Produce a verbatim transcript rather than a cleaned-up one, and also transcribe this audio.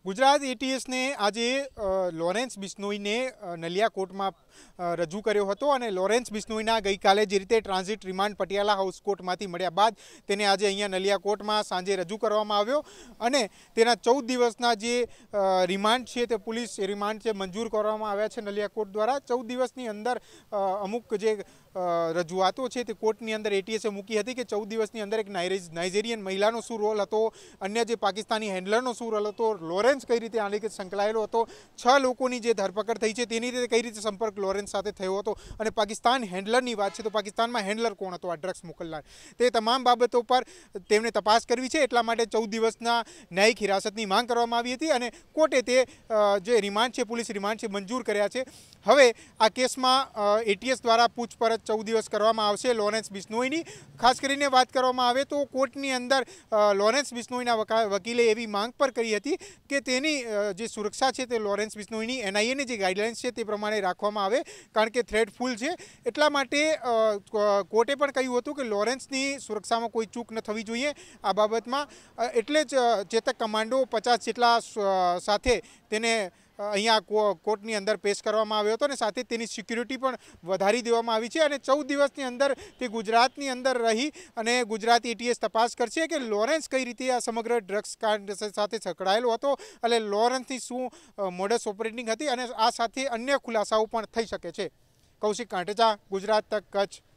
ગુજરાત એટીએસને આજે લોરેન્સ બિશ્નોઈને નલિયા કોર્ટમાં રજૂ કર્યો હતો અને લોરેન્સ બિશ્નોઈના ગઈકાલે જે રીતે ટ્રાન્ઝિટ રિમાન્ડ પટિયાલા હાઉસ કોર્ટમાંથી મળ્યા બાદ તેને આજે અહીંયા નલિયા કોર્ટમાં સાંજે રજૂ કરવામાં આવ્યો અને તેના ચૌદ દિવસના જે રિમાન્ડ છે તે પોલીસ રિમાન્ડ છે મંજૂર કરવામાં આવ્યા છે નલિયા કોર્ટ દ્વારા। ચૌદ દિવસની અંદર અમુક જે રજૂઆતો છે તે કોર્ટની અંદર એટીએસે મૂકી હતી કે ચૌદ દિવસની અંદર એક નાઇજેરિયન મહિલાનો શું રોલ હતો, અન્ય જે પાકિસ્તાની હેન્ડલરનો શું રોલ હતો, લોરેન્સ કઈ રીતે આની સંકળાયેલો હતો, છ લોકોની જે ધરપકડ થઈ છે તેની રીતે કઈ રીતે સંપર્ક લોરેન્સ સાથે થયો હતો અને પાકિસ્તાન હેન્ડલરની વાત છે તો પાકિસ્તાનમાં હેન્ડલર કોણ હતો આ ડ્રગ્સ મોકલનાર, તે તમામ બાબતો પર તેમણે તપાસ કરવી છે। એટલા માટે ચૌદ દિવસના ન્યાયિક હિરાસતની માંગ કરવામાં આવી હતી અને કોર્ટે તે જે રિમાન્ડ છે પોલીસ રિમાન્ડ છે મંજૂર કર્યા છે। હવે આ કેસમાં એટીએસ દ્વારા પૂછપરછ ચૌદ દિવસ કરવામાં આવશે લોરેન્સ બિશ્નોઈની। ખાસ કરીને વાત કરવામાં આવે તો કોર્ટની અંદર લોરેન્સ બિશ્નોઈના વકીલે એવી માંગ પર કરી હતી કે તેની જે સુરક્ષા છે તે લોરેન્સ બિશ્નોઈની એનઆઈએની જે ગાઈડલાઇન્સ છે તે પ્રમાણે રાખવામાં આવે, કારણ કે થ્રેટ ફૂલ છે। એટલા માટે કોર્ટે પણ કહ્યું હતું કે લોરેન્સની સુરક્ષામાં કોઈ ચૂક ન થવી જોઈએ આ બાબતમાં, એટલે જ ચેતક કમાન્ડો પચાસ જેટલા સાથે તેને અહીંયા કોર્ટની અંદર પેશ કરવામાં આવ્યો હતો અને સાથે તેની સિક્યુરિટી પણ વધારી દેવામાં આવી છે અને ચૌદ દિવસની અંદર તે ગુજરાતની અંદર રહી અને ગુજરાત એટીએસ તપાસ કરશે કે લોરેન્સ કઈ રીતે આ સમગ્ર ડ્રગ્સ કાંડ સાથે સંકળાયેલો હતો અને લોરેન્સની શું મોડસ ઓપરેટિંગ હતી અને આ સાથે અન્ય ખુલાસાઓ પણ થઈ શકે છે। કૌશિક કાંટેચા, ગુજરાત તક, કચ્છ।